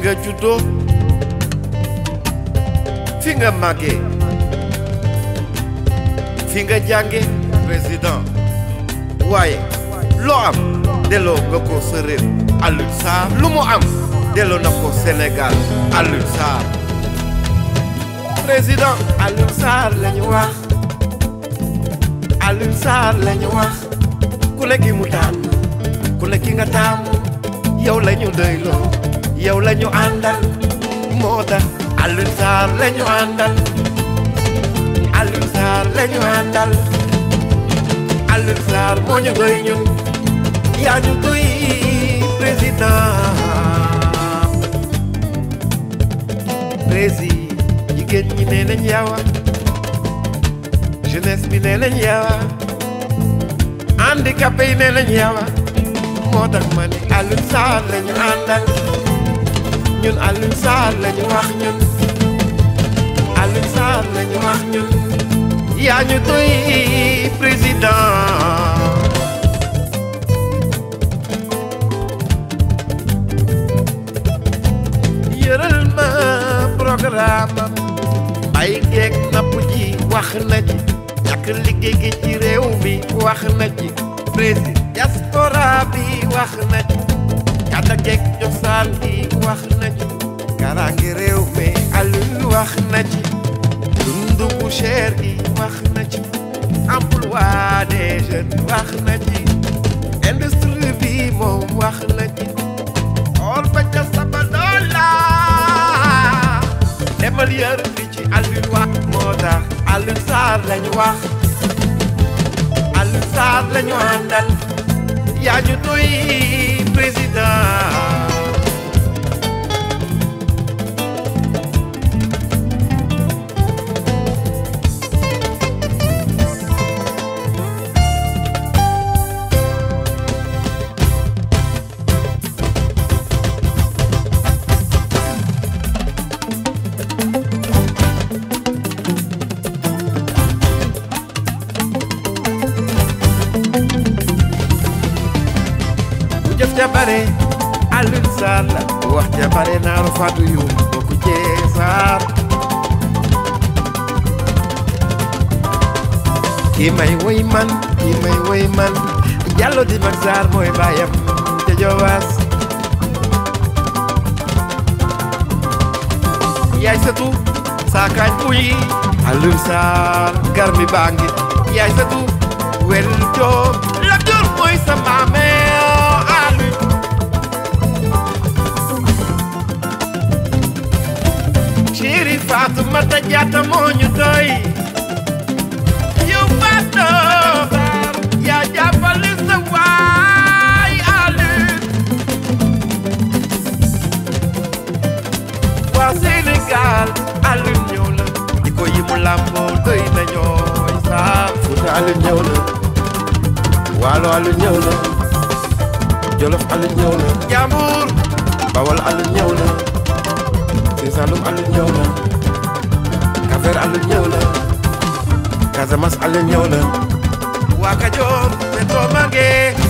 nga juddoo fi nga màggee fi nga jànge président waaye loo am delloo nga ko sa réew Alioune Sarr lu mu am delloo na ko Sénégal Alioune Sarr président Alioune Sarr lañu wax Alioune Sarr lañu wax ku ne ki mu tànn ku ne ki nga taamu yow lañu doyloo yow lañu àndal moo tax Alioune Sarr lañu àndal Alioune Sarr lañu àndal Alioune Sarr moo ñu doy ñun yaa ñu doy président jigéen ñi nee nañ yawa jeunesse bi nee nañ yawa handicapé yi nee nañ yawa moo tax ma ni Alioune Sarr lañu àndal ñun Alioune Sarr lañu wax ñun Alioune Sarr lañu wax ñun yaa ñu doy président yëral ma programme bay geeg napp ji wax na ci ñàkk liggéey gi ci réew mi wax na ci président diaspora bi wax na ci kàdda geeg cosaan gi wax na ci karange réew mi Alioune wax na ci dundu bu cher gi wax na ci emploi des jeunes wax na ci industrie bi moom wax na ci or ba ca Sabodala demal yër bi ci Alioune wax moo tax Alioune Sarr lañu wax Alioune Sarr lañu àndal yaa ñu doy président jëf ja bare Alioune Sarr la wax ja bare naaru Fatou yu bokku jee Sarr kii may woy man Diallo di mag Sarr mooy baayam te Jobaas yaay satu saakaañ buy Alioune Sarr garmi baa ngi yaay satu wel joob la jor mooy sa maame Chéri Fatoumata Diatta moo ñu doy yow Fatou yaa jàppale sa waay Alioune waa Sénégal Alioune ñëw la di ko yi mu làmboo doy na ñooy Sarr Fuuta Alioune ñëw la Waalo Alioune ñëw la Jolof Alioune ñëw la Njambur Bawol Alioune ñëw la Saloum Alioune ñëw na Kafeer Alioune ñëw na Casamance Alioune ñëw na waa Kajoor te too mangee